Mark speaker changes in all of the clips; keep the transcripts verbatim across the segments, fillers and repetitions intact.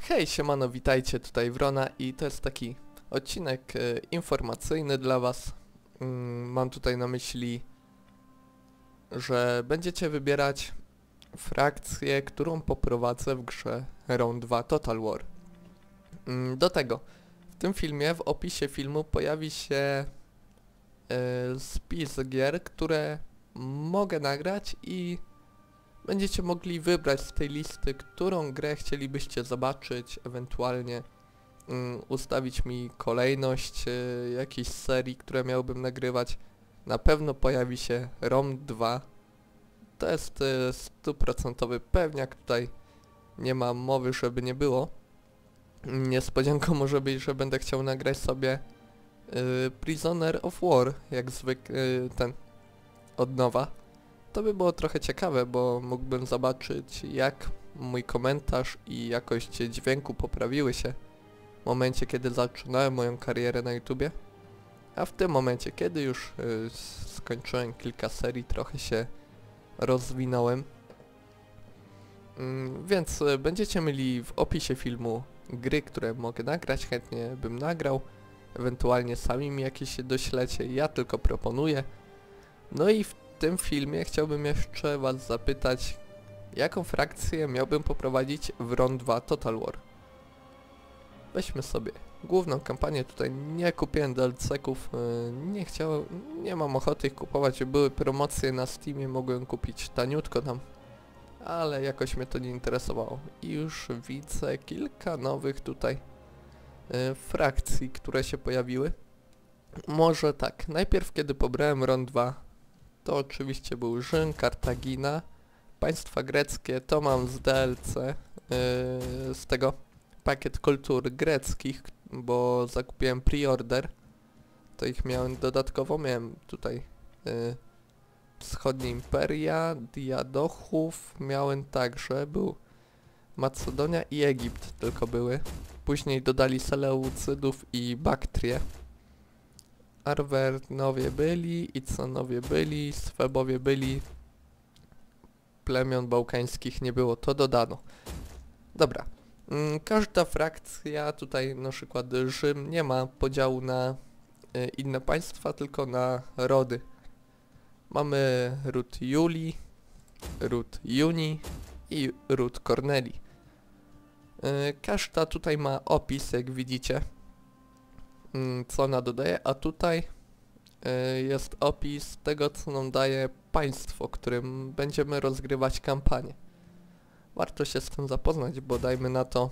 Speaker 1: Hej, siemano, witajcie, tutaj Wrona i to jest taki odcinek e, informacyjny dla was. Mm, mam tutaj na myśli, że będziecie wybierać frakcję, którą poprowadzę w grze Round dwa Total War. Mm, do tego, w tym filmie, w opisie filmu pojawi się e, spis gier, które mogę nagrać i będziecie mogli wybrać z tej listy, którą grę chcielibyście zobaczyć, ewentualnie um, ustawić mi kolejność y, jakiejś serii, które miałbym nagrywać. Na pewno pojawi się Round dwa. To jest y, stuprocentowy pewniak, tutaj nie ma mowy, żeby nie było. Niespodzianką może być, że będę chciał nagrać sobie y, Prisoner of War, jak zwykle y, ten od nowa. To by było trochę ciekawe, bo mógłbym zobaczyć, jak mój komentarz i jakość dźwięku poprawiły się w momencie, kiedy zaczynałem moją karierę na YouTubie. A w tym momencie, kiedy już y, skończyłem kilka serii, trochę się rozwinąłem. Mm, więc y, będziecie mieli w opisie filmu gry, które mogę nagrać, chętnie bym nagrał. Ewentualnie sami mi jakieś doślecie, ja tylko proponuję. No i w W tym filmie chciałbym jeszcze was zapytać, jaką frakcję miałbym poprowadzić w Round dwa Total War. Weźmy sobie główną kampanię, tutaj nie kupiłem D L C-ków, yy, nie chciałem, nie mam ochoty ich kupować, były promocje na Steamie, mogłem kupić taniutko tam, ale jakoś mnie to nie interesowało. I już widzę kilka nowych tutaj yy, frakcji, które się pojawiły. Może tak, najpierw kiedy pobrałem Round dwa, to oczywiście był Rzym, Kartagina, państwa greckie, to mam z D L C, yy, z tego pakiet kultur greckich, bo zakupiłem preorder, to ich miałem dodatkowo, miałem tutaj yy, wschodnie imperia, Diadochów, miałem także, był Macedonia i Egipt tylko były, później dodali Seleucydów i Baktrię. Arwernowie byli, Icanowie byli, Swebowie byli, plemion bałkańskich nie było, to dodano. Dobra, mm, każda frakcja, tutaj na przykład Rzym, nie ma podziału na y, inne państwa, tylko na rody. Mamy ród Julii, ród Juni i ród Kornelii. Y, każda tutaj ma opis, jak widzicie, co ona dodaje, a tutaj y, jest opis tego, co nam daje państwo, którym będziemy rozgrywać kampanię. Warto się z tym zapoznać, bo dajmy na to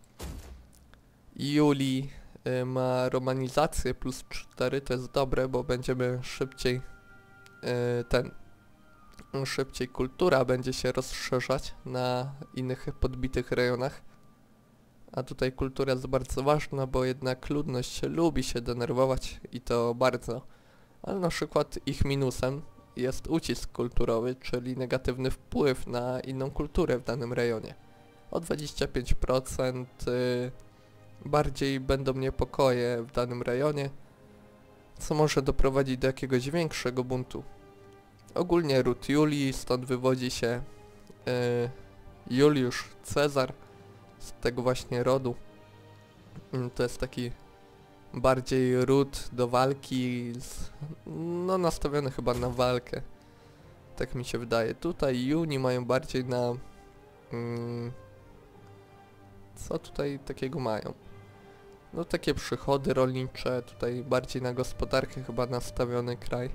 Speaker 1: Julii y, ma romanizację plus cztery, to jest dobre, bo będziemy szybciej y, ten szybciej kultura będzie się rozszerzać na innych podbitych rejonach. A tutaj kultura jest bardzo ważna, bo jednak ludność lubi się denerwować i to bardzo. Ale na przykład ich minusem jest ucisk kulturowy, czyli negatywny wpływ na inną kulturę w danym rejonie. O dwadzieścia pięć procent y, bardziej będą niepokoje w danym rejonie, co może doprowadzić do jakiegoś większego buntu. Ogólnie ród Julii, stąd wywodzi się y, Juliusz Cezar, z tego właśnie rodu. To jest taki bardziej ród do walki, z, no nastawiony chyba na walkę. Tak mi się wydaje. Tutaj Juni mają bardziej na... Mm, co tutaj takiego mają? No takie przychody rolnicze, tutaj bardziej na gospodarkę chyba nastawiony kraj.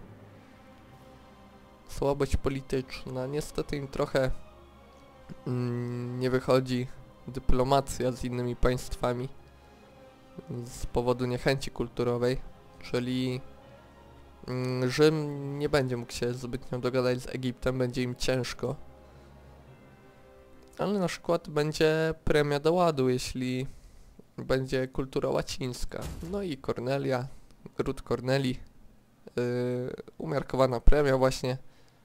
Speaker 1: Słabość polityczna, niestety im trochę mm, nie wychodzi dyplomacja z innymi państwami z powodu niechęci kulturowej, czyli mm, Rzym nie będzie mógł się zbytnio dogadać z Egiptem, będzie im ciężko. Ale na przykład będzie premia do ładu, jeśli będzie kultura łacińska. No i Kornelia, ród Kornelii, yy, umiarkowana premia właśnie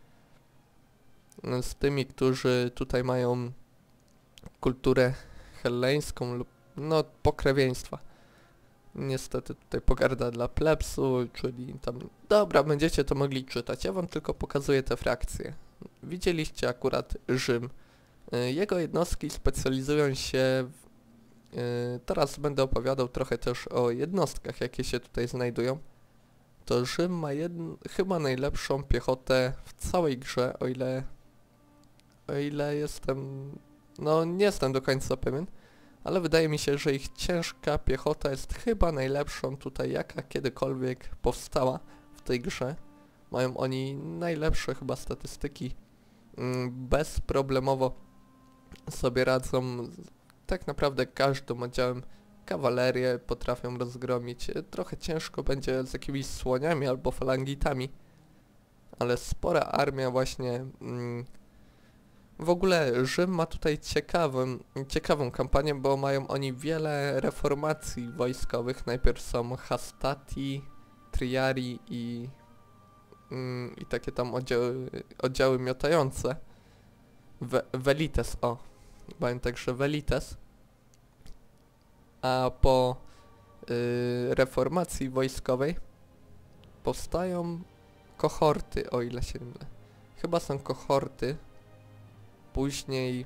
Speaker 1: z tymi, którzy tutaj mają kulturę helleńską lub no pokrewieństwa. Niestety tutaj pogarda dla plebsu, czyli tam... Dobra, będziecie to mogli czytać, ja wam tylko pokazuję te frakcje. Widzieliście akurat Rzym. Jego jednostki specjalizują się w Yy, teraz będę opowiadał trochę też o jednostkach, jakie się tutaj znajdują. To Rzym ma jedn, chyba najlepszą piechotę w całej grze, o ile, o ile jestem, no nie jestem do końca pewien, ale wydaje mi się, że ich ciężka piechota jest chyba najlepszą tutaj, jaka kiedykolwiek powstała w tej grze. Mają oni najlepsze chyba statystyki, mm, bezproblemowo sobie radzą z tak naprawdę każdym oddziałem. Kawalerię potrafią rozgromić. Trochę ciężko będzie z jakimiś słoniami albo falangitami, ale spora armia właśnie. Mm, w ogóle Rzym ma tutaj ciekawą, ciekawą kampanię, bo mają oni wiele reformacji wojskowych. Najpierw są Hastati, Triari i, mm, i takie tam oddziały, oddziały miotające. We, Velites, o. Mają także Velites. A po y, reformacji wojskowej powstają kohorty, o ile się mylę. Chyba są kohorty. Później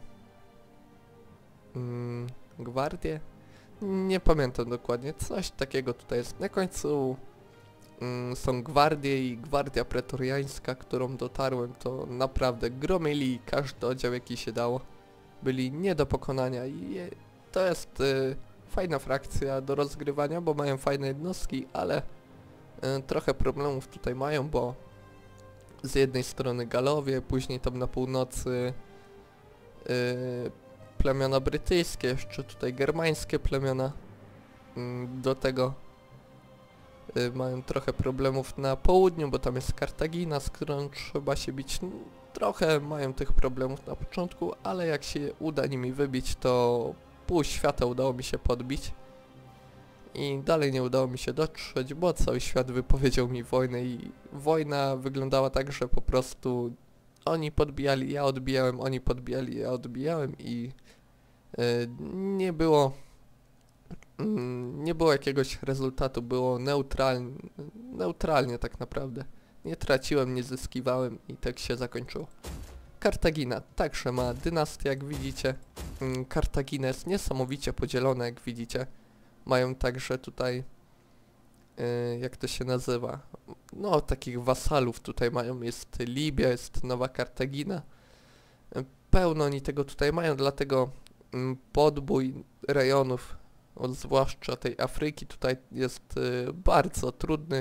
Speaker 1: mm, gwardie? Nie pamiętam dokładnie. Coś takiego tutaj jest. Na końcu mm, są gwardie i gwardia pretoriańska, którą dotarłem. To naprawdę gromili każdy oddział, jaki się dało. Byli nie do pokonania i je, to jest y, fajna frakcja do rozgrywania, bo mają fajne jednostki, ale y, trochę problemów tutaj mają, bo z jednej strony Galowie, później tam na północy y, plemiona brytyjskie, jeszcze tutaj germańskie plemiona. Y, do tego y, mają trochę problemów na południu, bo tam jest Kartagina, z którą trzeba się bić. Trochę mają tych problemów na początku, ale jak się uda nimi wybić, to pół świata udało mi się podbić. I dalej nie udało mi się dotrzeć, bo cały świat wypowiedział mi wojnę i wojna wyglądała tak, że po prostu oni podbijali, ja odbijałem, oni podbijali, ja odbijałem i yy, nie było yy, nie było jakiegoś rezultatu, było neutralnie, neutralnie tak naprawdę. Nie traciłem, nie zyskiwałem i tak się zakończyło. Kartagina także ma dynastię, jak widzicie. Mm, Kartagina jest niesamowicie podzielona, jak widzicie. Mają także tutaj, yy, jak to się nazywa, no takich wasalów tutaj mają. Jest Libia, jest Nowa Kartagina. Yy, pełno oni tego tutaj mają, dlatego yy, podbój rejonów, o, zwłaszcza tej Afryki, tutaj jest yy, bardzo trudny.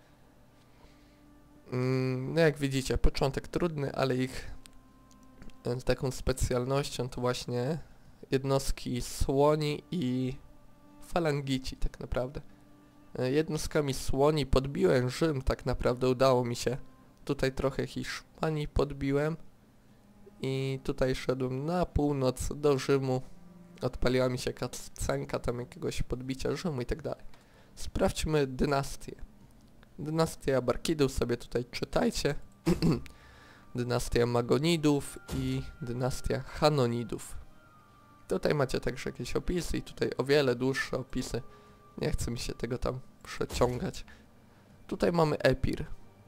Speaker 1: No jak widzicie, początek trudny, ale ich e, taką specjalnością to właśnie jednostki słoni i falangici tak naprawdę. E, jednostkami słoni podbiłem Rzym, tak naprawdę udało mi się. Tutaj trochę Hiszpanii podbiłem i tutaj szedłem na północ do Rzymu. Odpaliła mi się cutscenka tam jakiegoś podbicia Rzymu i tak dalej. Sprawdźmy dynastię. Dynastia Barkidów sobie tutaj czytajcie. Dynastia Magonidów i dynastia Hanonidów. Tutaj macie także jakieś opisy i tutaj o wiele dłuższe opisy. Nie chce mi się tego tam przeciągać. Tutaj mamy Epir.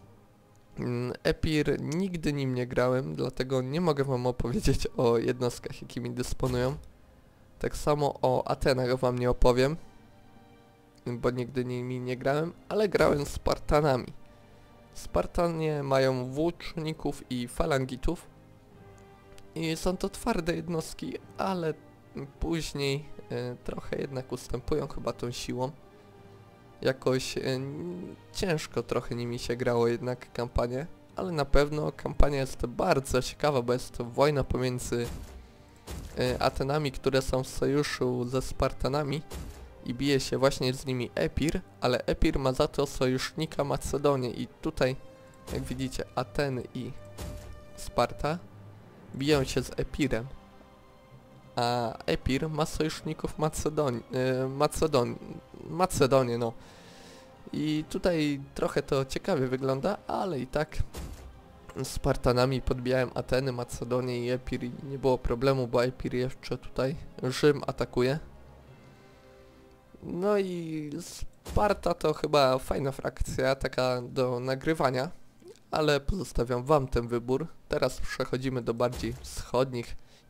Speaker 1: Epir nigdy nim nie grałem, dlatego nie mogę wam opowiedzieć o jednostkach, jakimi dysponują. Tak samo o Atenach wam nie opowiem, bo nigdy nimi nie grałem, ale grałem z Spartanami. Spartanie mają włóczników i falangitów i są to twarde jednostki, ale później e, trochę jednak ustępują chyba tą siłą. Jakoś e, ciężko trochę nimi się grało jednak kampanię, ale na pewno kampania jest bardzo ciekawa, bo jest to wojna pomiędzy e, Atenami, które są w sojuszu ze Spartanami. I bije się właśnie z nimi Epir, ale Epir ma za to sojusznika Macedonię i tutaj, jak widzicie, Ateny i Sparta biją się z Epirem, a Epir ma sojuszników Macedonii, yy, Macedon Macedonię, no. I tutaj trochę to ciekawie wygląda, ale i tak Spartanami podbijałem Ateny, Macedonię i Epir i nie było problemu, bo Epir jeszcze tutaj Rzym atakuje. No i Sparta to chyba fajna frakcja, taka do nagrywania, ale pozostawiam wam ten wybór. Teraz przechodzimy do bardziej wschodnich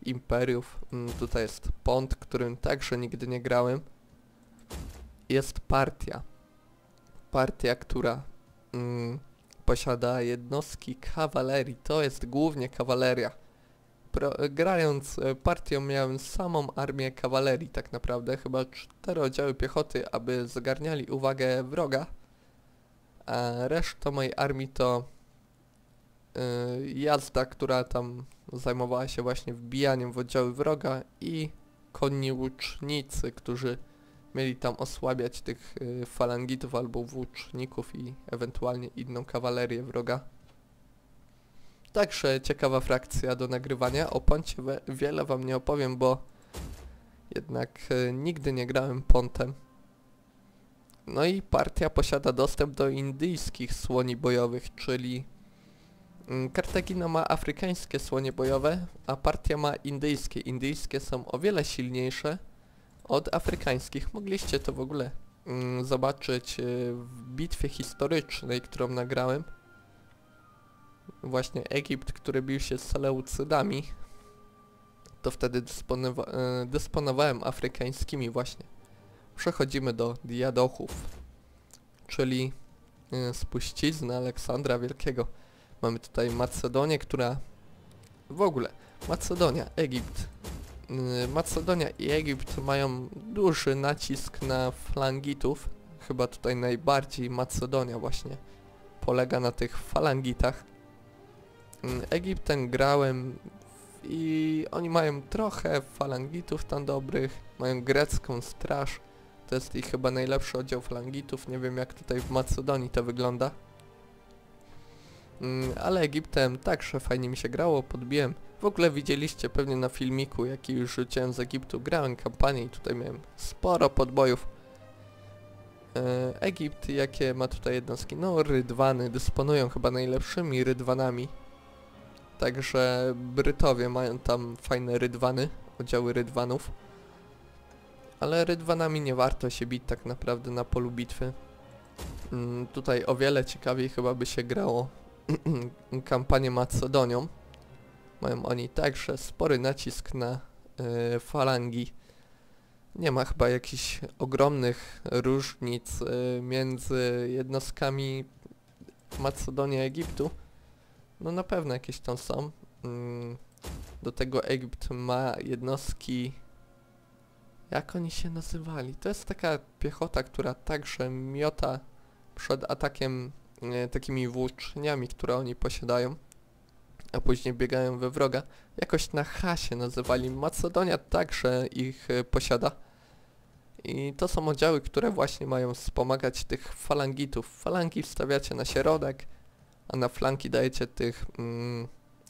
Speaker 1: imperiów. Mm, tutaj jest Pont, którym także nigdy nie grałem. Jest Partia. Partia, która mm, posiada jednostki kawalerii. To jest głównie kawaleria. Pro, grając e, partią miałem samą armię kawalerii tak naprawdę. Chyba cztery oddziały piechoty, aby zagarniali uwagę wroga. A reszta mojej armii to y, jazda, która tam zajmowała się właśnie wbijaniem w oddziały wroga i konni łucznicy, którzy mieli tam osłabiać tych y, falangitów albo włóczników i ewentualnie inną kawalerię wroga. Także ciekawa frakcja do nagrywania. O Poncie wiele wam nie opowiem, bo jednak y, nigdy nie grałem Pontem. No i partia posiada dostęp do indyjskich słoni bojowych, czyli mm, Kartagina ma afrykańskie słonie bojowe, a partia ma indyjskie. Indyjskie są o wiele silniejsze od afrykańskich. Mogliście to w ogóle mm, zobaczyć y, w bitwie historycznej, którą nagrałem. Właśnie Egipt, który bił się z Seleucydami, to wtedy dysponowa y, dysponowałem afrykańskimi właśnie. Przechodzimy do diadochów, czyli y, spuścizny Aleksandra Wielkiego. Mamy tutaj Macedonię, która w ogóle Macedonia, Egipt. Y, Macedonia i Egipt mają duży nacisk na falangitów. Chyba tutaj najbardziej Macedonia właśnie polega na tych falangitach. Y, Egiptem grałem i oni mają trochę falangitów tam dobrych, mają grecką straż. To jest ich chyba najlepszy oddział falangitów. Nie wiem jak tutaj w Macedonii to wygląda. Mm, ale Egiptem także fajnie mi się grało, podbiłem. W ogóle widzieliście pewnie na filmiku, jaki już rzuciłem z Egiptu. Grałem kampanię i tutaj miałem sporo podbojów. E, Egipt, jakie ma tutaj jednostki? No rydwany, dysponują chyba najlepszymi rydwanami. Także Brytowie mają tam fajne rydwany, oddziały rydwanów. Ale rydwanami nie warto się bić tak naprawdę na polu bitwy. Mm, tutaj o wiele ciekawiej chyba by się grało kampanię Macedonią. Mają oni także spory nacisk na y, falangi. Nie ma chyba jakichś ogromnych różnic y, między jednostkami Macedonii a Egiptu. No na pewno jakieś tam są. Mm, do tego Egipt ma jednostki... Jak oni się nazywali? To jest taka piechota, która także miota przed atakiem e, takimi włóczniami, które oni posiadają, a później biegają we wroga. Jakoś na H się nazywali. Macedonia także ich e, posiada. I to są oddziały, które właśnie mają wspomagać tych falangitów. Falangi wstawiacie na środek, a na flanki dajecie tych... Mm,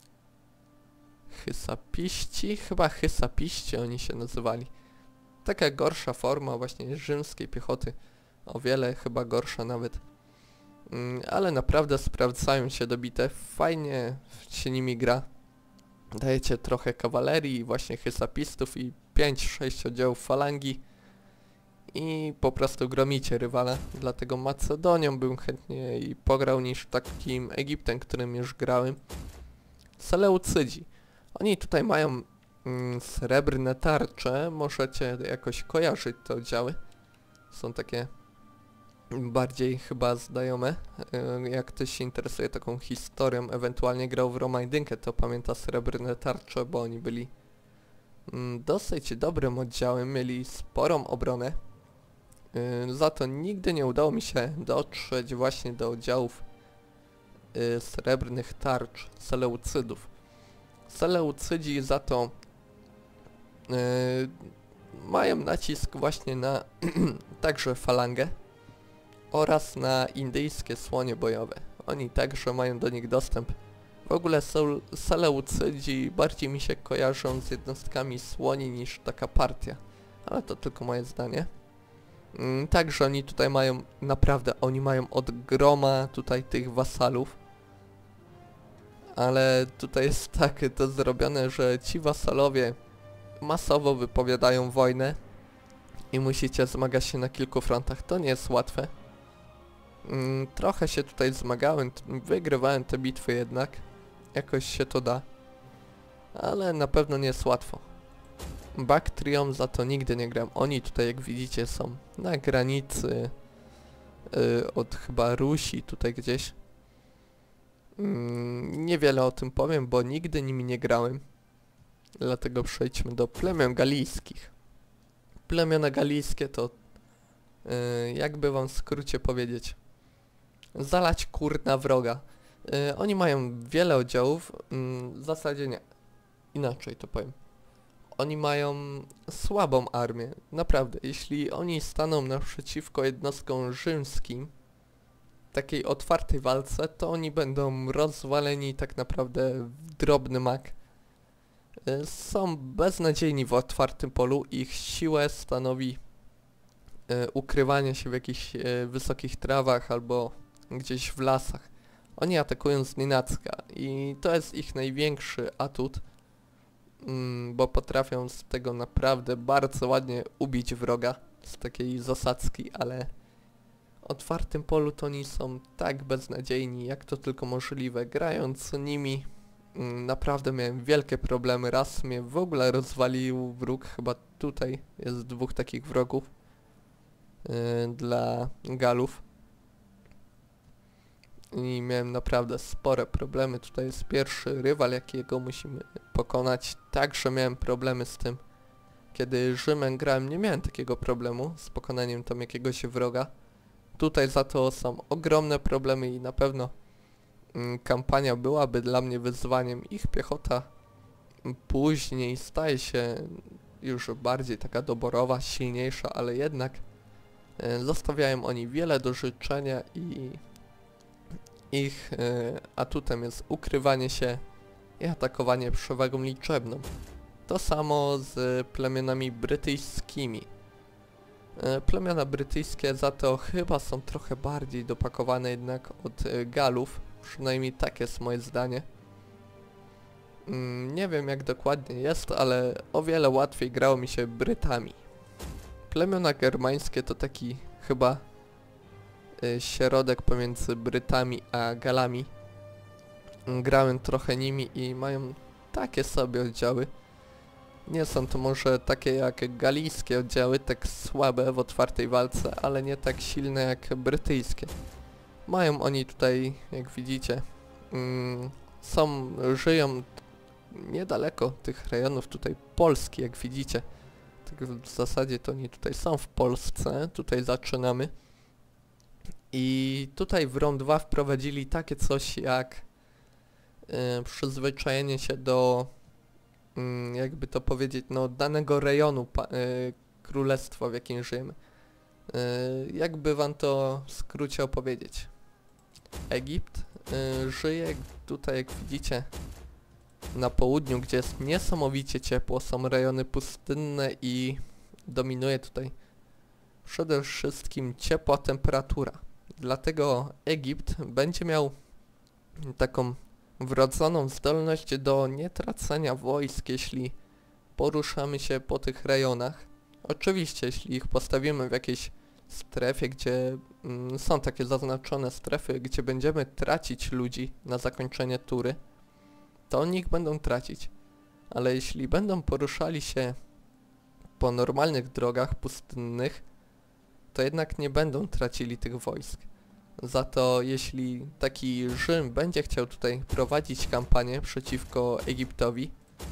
Speaker 1: chysapiści? Chyba chysapiści oni się nazywali. Taka gorsza forma właśnie rzymskiej piechoty. O wiele chyba gorsza nawet. Mm, ale naprawdę sprawdzają się do bitew. Fajnie się nimi gra. Dajecie trochę kawalerii, właśnie hysapistów i pięć sześć oddziałów falangi. I po prostu gromicie rywala. Dlatego Macedonią bym chętnie i pograł niż takim Egiptem, którym już grałem. Seleucydzi. Oni tutaj mają... srebrne tarcze, możecie jakoś kojarzyć te oddziały. Są takie bardziej chyba znajome. Jak ktoś się interesuje taką historią, ewentualnie grał w Roma jedynkę, to pamięta srebrne tarcze, bo oni byli dosyć dobrym oddziałem, mieli sporą obronę. Za to nigdy nie udało mi się dotrzeć właśnie do oddziałów srebrnych tarcz Seleucydów. Seleucydzi za to Yy, mają nacisk właśnie na także falangę oraz na indyjskie słonie bojowe. Oni także mają do nich dostęp. W ogóle Seleucydzi bardziej mi się kojarzą z jednostkami słoni niż taka partia, ale to tylko moje zdanie. Yy, także oni tutaj mają, naprawdę, oni mają od groma tutaj tych wasalów. Ale tutaj jest tak to zrobione, że ci wasalowie masowo wypowiadają wojnę i musicie zmagać się na kilku frontach. To nie jest łatwe. Mm, trochę się tutaj zmagałem, wygrywałem te bitwy jednak. Jakoś się to da. ale na pewno nie jest łatwo. Baktriom za to nigdy nie gram. Oni tutaj, jak widzicie, są na granicy yy, od chyba Rusi, tutaj gdzieś. Yy, niewiele o tym powiem, bo nigdy nimi nie grałem. Dlatego przejdźmy do plemion galijskich. Plemiona galijskie to, yy, jakby wam w skrócie powiedzieć, zalać kurna wroga. Yy, oni mają wiele oddziałów, yy, w zasadzie nie, inaczej to powiem. Oni mają słabą armię, naprawdę. Jeśli oni staną naprzeciwko jednostkom rzymskim, takiej otwartej walce, to oni będą rozwaleni tak naprawdę w drobny mak. Y, Są beznadziejni w otwartym polu, ich siłę stanowi y, ukrywanie się w jakichś y, wysokich trawach albo gdzieś w lasach. Oni atakują znienacka i to jest ich największy atut. Mm, bo potrafią z tego naprawdę bardzo ładnie ubić wroga z takiej zasadzki, ale w otwartym polu to oni są tak beznadziejni, jak to tylko możliwe. Grając nimi mm, naprawdę miałem wielkie problemy. Raz mnie w ogóle rozwalił wróg, chyba tutaj jest dwóch takich wrogów yy, dla Galów. I miałem naprawdę spore problemy. Tutaj jest pierwszy rywal, jakiego musimy pokonać. Także miałem problemy z tym. Kiedy Rzymem grałem, nie miałem takiego problemu z pokonaniem tam jakiegoś wroga. Tutaj za to są ogromne problemy i na pewno mm, kampania byłaby dla mnie wyzwaniem. Ich piechota później staje się już bardziej taka doborowa, silniejsza, ale jednak y, zostawiają oni wiele do życzenia i ich y, atutem jest ukrywanie się i atakowanie przewagą liczebną. To samo z plemionami brytyjskimi. Y, plemiona brytyjskie za to chyba są trochę bardziej dopakowane jednak od y, Galów, przynajmniej tak jest moje zdanie. Y, nie wiem jak dokładnie jest, ale o wiele łatwiej grało mi się Brytami. Plemiona germańskie to taki chyba y, środek pomiędzy Brytami a Galami. Grałem trochę nimi i mają takie sobie oddziały. Nie są to może takie jak galijskie oddziały, tak słabe w otwartej walce, ale nie tak silne jak brytyjskie. Mają oni tutaj, jak widzicie, mm, są, żyją niedaleko tych rejonów tutaj Polski, jak widzicie. Tak w zasadzie to oni tutaj są w Polsce, tutaj zaczynamy. I tutaj w ROM dwa wprowadzili takie coś jak y, przyzwyczajenie się do, y, jakby to powiedzieć, no danego rejonu pa, y, królestwa, w jakim żyjemy. Y, jakby wam to w skrócie opowiedzieć. Egipt y, żyje tutaj, jak widzicie, na południu, gdzie jest niesamowicie ciepło, są rejony pustynne i dominuje tutaj przede wszystkim ciepła temperatura. Dlatego Egipt będzie miał taką wrodzoną zdolność do nietracenia wojsk, jeśli poruszamy się po tych rejonach. Oczywiście, jeśli ich postawimy w jakiejś strefie, gdzie mm, są takie zaznaczone strefy, gdzie będziemy tracić ludzi na zakończenie tury, to oni ich będą tracić. Ale jeśli będą poruszali się po normalnych drogach pustynnych, to jednak nie będą tracili tych wojsk. Za to jeśli taki Rzym będzie chciał tutaj prowadzić kampanię przeciwko Egiptowi,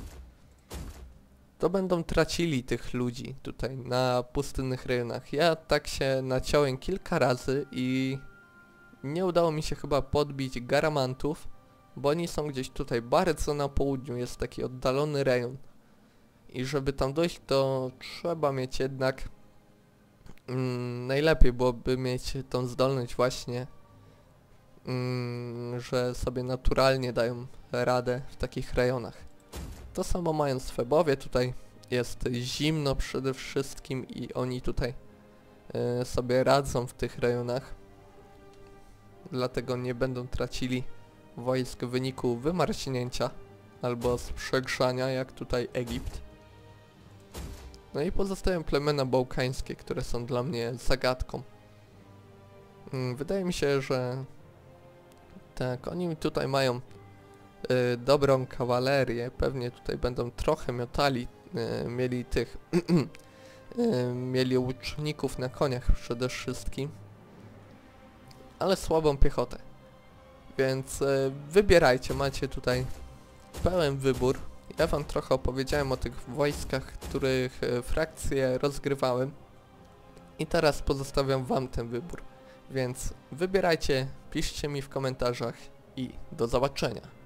Speaker 1: to będą tracili tych ludzi tutaj na pustynnych rejonach. Ja tak się naciąłem kilka razy i nie udało mi się chyba podbić Garamantów, bo oni są gdzieś tutaj bardzo na południu, jest taki oddalony rejon. I żeby tam dojść, to trzeba mieć jednak Mm, najlepiej byłoby mieć tą zdolność właśnie, mm, że sobie naturalnie dają radę w takich rejonach. To samo mają Swebowie, tutaj jest zimno przede wszystkim i oni tutaj y, sobie radzą w tych rejonach. Dlatego nie będą tracili wojsk w wyniku wymarznięcia albo z przegrzania jak tutaj Egipt. No i pozostają plemiona bałkańskie, które są dla mnie zagadką. Wydaje mi się, że tak, oni tutaj mają y, dobrą kawalerię, pewnie tutaj będą trochę miotali, y, mieli tych, y, mieli łuczników na koniach przede wszystkim, ale słabą piechotę. Więc y, wybierajcie, macie tutaj pełen wybór. Ja wam trochę opowiedziałem o tych wojskach, których y, frakcje rozgrywałem. I teraz pozostawiam wam ten wybór. Więc wybierajcie, piszcie mi w komentarzach i do zobaczenia.